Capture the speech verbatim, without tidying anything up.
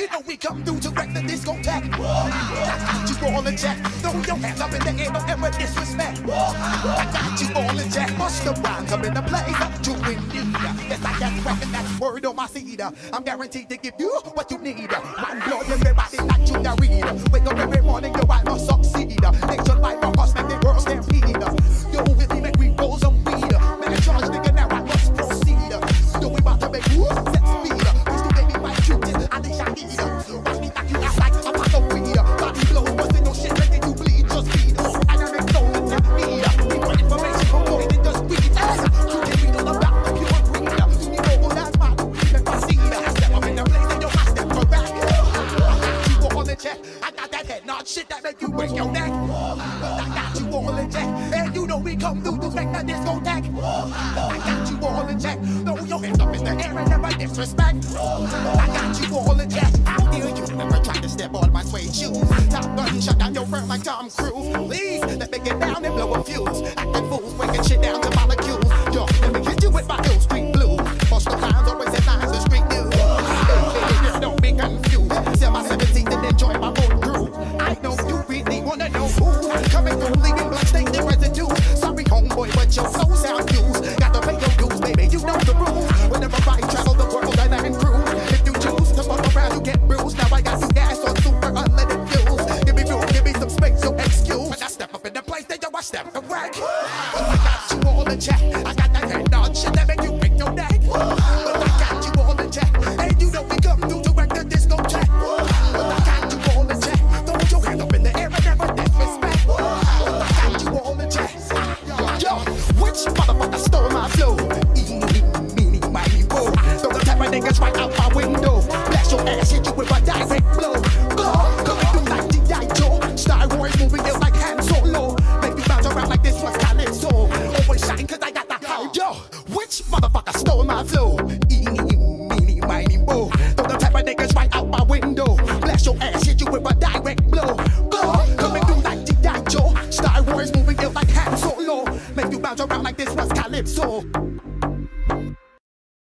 You know we come through to wreck the discotheque. I got you all in check. Throw your hands up in the air, don't ever disrespect. I got you all in check. Busta rhymes up in the place. You in need. Yes, I got cracking that word on my seed. I'm guaranteed to give you what you need. One blow everybody like you to read. Wake up every morning, yo, I must succeed. Nation life, my cost, make the world stampede. Yo, with me, make we roll some weed. Man, charge, nigga, now I must proceed. Yo, we about to make moves, set speed. Please do baby, my cuties, I think I need. Watch me knock you out like a pop of weed. Body blows, busting no shit, making you bleed. Just feed. I got it flow and tap me. We want information from more than just weed. You can read all about the pure breed. You need to go, that's my weed and my seed. I step up in the place and yo, I step for back. I got you all in check. I got that head nod shit that make you break your neck. I got you all in check. And you know we come through to make that discotheque. I got you all in check. Throw your hands up in the air and never disrespect. I got you all in check. How dare you never try to step on my suede shoes? Top gun, shut down your firm like Tom Cruise. Please, let me get down and blow a fuse. Acting fools, breaking shit down to molecules. Yo, let me hit you with my ill street blues. Bust the clowns, always headlines and street news. Hey, don't be confused. Sell my seventeen and enjoy my own groove. I know you really wanna know who coming through, leaving blood-stained residue. Sorry, homeboy, but your flow sound used. Got to pay your dues, baby, you know the rules. Whenever I travel the world, I land cruise. If you choose to fuck around, you get bruised. Now I got you gas on super unleaded fuels. Give me room, give me some space, your excuse. When I step up in the place, then yo, I step correct. I got you all in check. I got that head nod shit that make you break your neck. But I got you all in check. And you know we come through to wreck the discotheque. But I got you all in check. Throw your hands up in the air and never disrespect. But I got you all in check. Yo, which motherfucker stole my flow? Eeny, meeny, miny, mo. Throw the type of niggas right out my window. Blast your ass, hit you with a direct blow. Go, coming through like G I Joe. Star Wars moving ill like Han Solo. Make you bounce around like this was Calypso. Always shine cause I got the high. Yo, which motherfucker stole my flow? Eeny, meeny, miny, mo. Throw the type of niggas right out my window. Blast your ass, hit you with a direct blow. Go, coming through like G I Joe. Star Wars moving ill like Han Solo. Make you bounce around like this was Calypso.